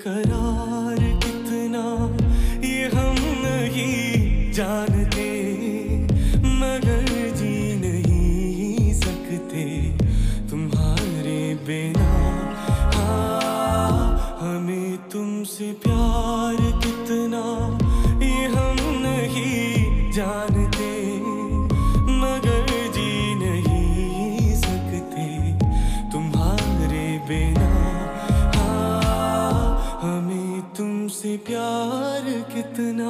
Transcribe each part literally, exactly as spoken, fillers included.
बेकरार कितना ये हम नहीं जानते, मगर जी नहीं सकते तुम्हारे बिना। हाँ, हमें तुमसे प्यार कितना ये हम नहीं जानते, मगर जी नहीं सकते तुम्हारे बिना। हमें तुमसे प्यार कितना।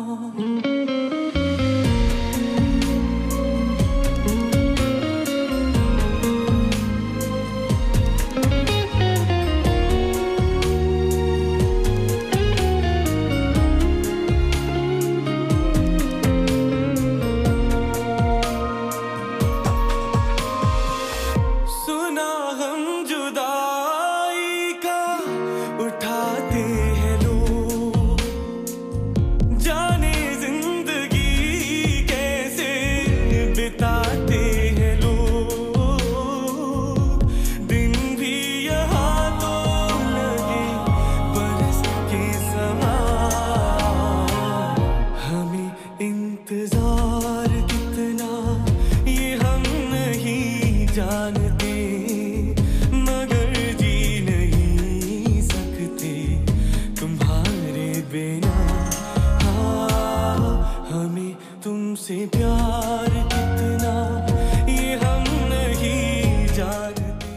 सुना हम जुदाई का उठाते हैं लोग, जाने जिंदगी कैसे बिताते हैं लोग। दिन भी यहाँ तो लगे बरस के समान, हमें इंतजार कितना ये हम नहीं जानते, मगर जी नहीं सकते तुम्हारे बिना। हाँ, हमें तुमसे प्यार कितना ये हम नहीं जानते।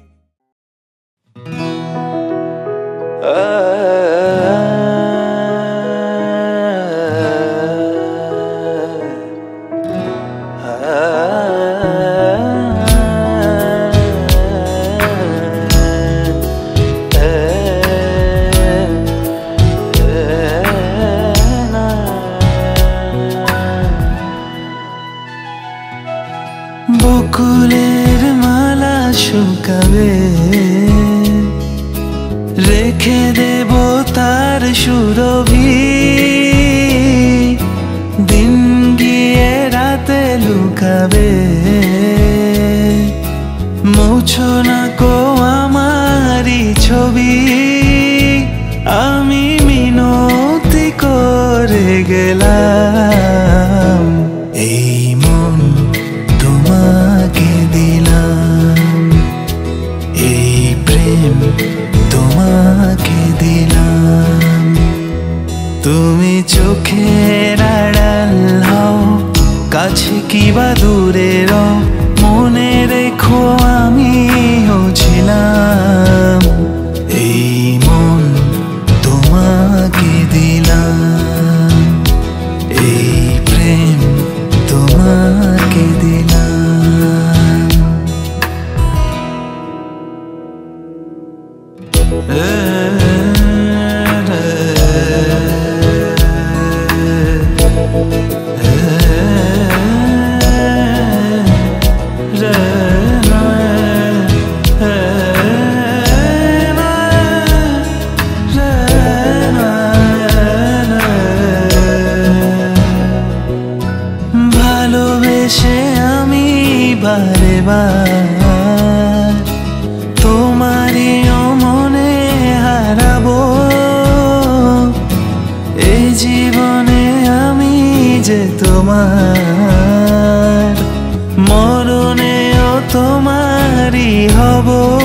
বকুলের মালা শুকাবে, রেখে দেব তার সুরভি। দিন গিয়ে রাতে লুকাবে, মুছো না কো আমারি ছবি। আমি মিনতি করে গেলাম, এই মন তোমাকে দিলাম, এই প্রেম তোমাকে দিলাম। তুমি চোখের আড়াল হও, কাছে কিবা দূরে রও, মনে রেখো আমিও ছিলাম। এই মন তোমাকে দিলাম, এই প্রেম তোমাকে দিলাম। ভালোবেসে আমি বারে বার তোমারই মনে হারাবো। এই জীবনে আমি যে তোমার, মরণেও তোমারই হব।